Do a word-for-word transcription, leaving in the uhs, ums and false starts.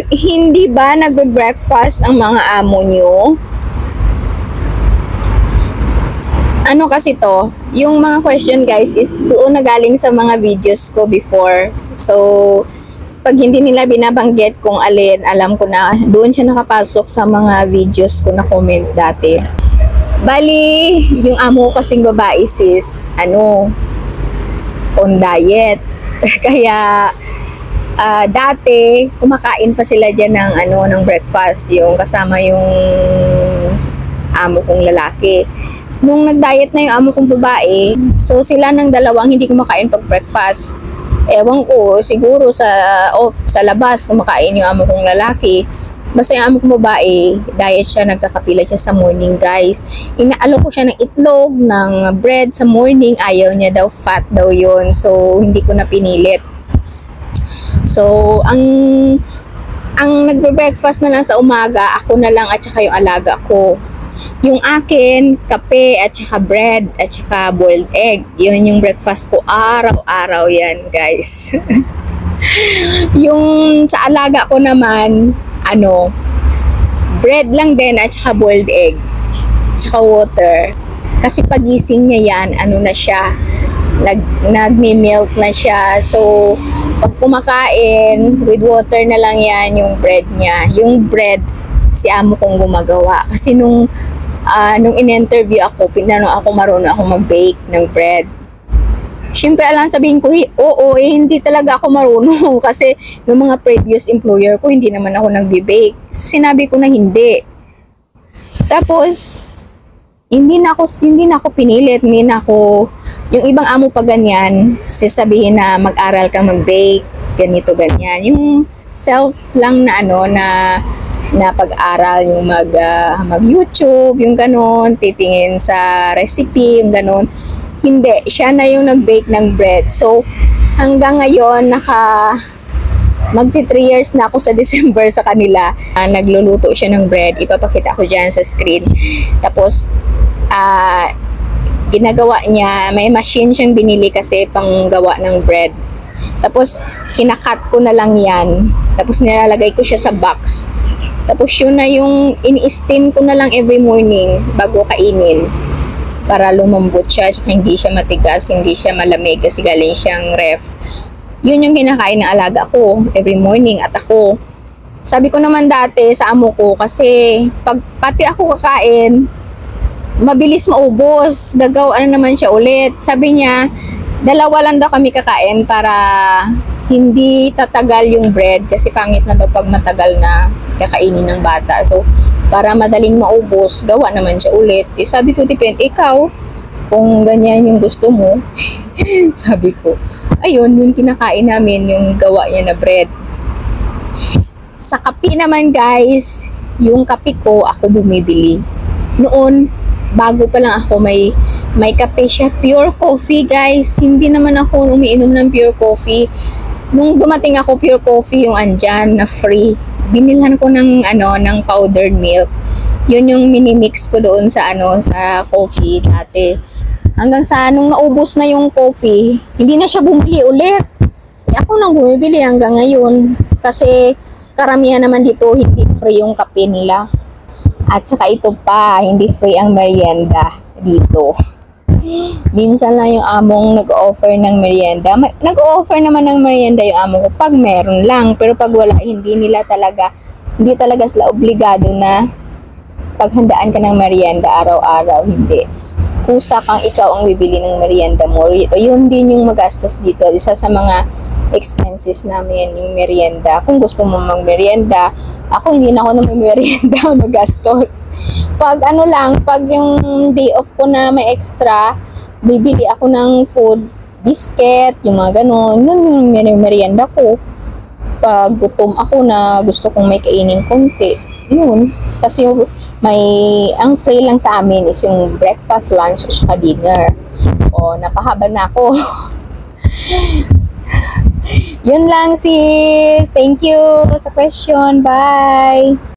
hindi ba nagbe-breakfast ang mga amo nyo? Ano kasi to, yung mga question guys is doon na galing sa mga videos ko before. So, pag hindi nila binabanggit kung alin, alam ko na doon siya nakapasok sa mga videos ko na comment dati. Bali, yung amo ko kasing babae sis, ano, on diet. Kaya, uh, dati, kumakain pa sila dyan ng, ano, ng breakfast, yung kasama yung amo kong lalaki. Nung nag-diet na yung amo kong babae, so sila ng dalawang hindi kumakain pag breakfast. Ewan ko, siguro sa off, sa labas kumakain yung amo kong lalaki. Basta yung amo kong babae, diet siya, nagkakapila siya sa morning guys. Inaalo ko siya ng itlog, ng bread sa morning, ayaw niya daw, fat daw yon. So hindi ko na pinilit. So ang ang nagbe-breakfast na lang sa umaga, ako na lang at saka yung alaga ko. Yung akin, kape at saka bread at saka boiled egg. Yun yung breakfast ko araw-araw yan, guys. Yung sa alaga ko naman, ano, bread lang din at saka boiled egg. Tsaka water. Kasi pagising niya yan, ano na siya, nag, nagme-melt na siya. So, pag kumakain, with water na lang yan yung bread niya. Yung bread, si amo kong gumagawa. Kasi nung uh, nung in-interview ako, pinano ako marunong ako mag-bake ng bread. Siyempre, alam sabihin ko, oo, eh, hindi talaga ako marunong. Kasi nung mga previous employer ko, hindi naman ako nagbe-bake. So, sinabi ko na hindi. Tapos, hindi na ako, hindi na ako pinilit, hindi na ako, yung ibang amo pa ganyan, sasabihin na mag-aral ka mag-bake, ganito, ganyan. Yung self lang na ano, na na pag-aral, yung mag, uh, mag-YouTube, yung ganon, titingin sa recipe, yung ganon. Hindi, siya na yung nag-bake ng bread. So, hanggang ngayon, naka, magti three years na ako sa December sa kanila. Uh, nagluluto siya ng bread, ipapakita ko dyan sa screen. Tapos, uh, ginagawa niya, may machine siyang binili kasi pang gawa ng bread. Tapos, kinakat ko na lang yan. Tapos, nilalagay ko siya sa box. Tapos yun na yung ini-steam ko na lang every morning bago kainin para lumambot siya, tsaka hindi siya matigas, hindi siya malamig kasi galing siyang ref. Yun yung kinakain ng alaga ko every morning at ako. Sabi ko naman dati sa amo ko kasi pag pati ako kakain, mabilis maubos, gagawa na naman siya ulit. Sabi niya, dalawa lang daw kami kakain para hindi tatagal yung bread kasi pangit na daw pag matagal na kakainin ng bata. So, para madaling maubos, gawa naman siya ulit. Eh, sabi ko, depende, ikaw, kung ganyan yung gusto mo, sabi ko, ayun, yung kinakain namin, yung gawa niya na bread. Sa kape naman, guys, yung kape ko, ako bumibili. Noon, bago pa lang ako, may, may kape siya, pure coffee, guys. Hindi naman ako umiinom ng pure coffee. Nung dumating ako, pure coffee yung andyan na free. Binilhan ko ng ano ng powdered milk. Yun yung mini-mix ko doon sa ano sa coffee dati. Hanggang sa nung naubos na yung coffee, hindi na siya bumili ulit. Eh, ako nang bumibili hanggang ngayon kasi karamihan naman dito hindi free yung kape nila. At saka ito pa, hindi free ang merienda dito. Minsan lang yung among nag-offer ng merienda. Nag-offer naman ng merienda yung amo ko pag meron lang. Pero pag wala, hindi nila talaga, hindi talaga sila obligado na paghandaan ka ng merienda araw-araw. Hindi. Kusa kang ikaw ang bibili ng merienda mo. Yun din yung magastos dito. Isa sa mga expenses namin, yung merienda. Kung gusto mo mag-merienda, ako hindi na ako na may merienda magastos. Pag ano lang, pag yung day off ko na may extra, bibili ako ng food, biscuit, yung mga ganon. Yun yung merienda ko. Pag gutom ako na gusto kong may kainin konti, yun. Kasi may, ang free lang sa amin is yung breakfast, lunch, at saka dinner. O, napahaba na ako. Yun lang sis. Thank you sa question. Bye!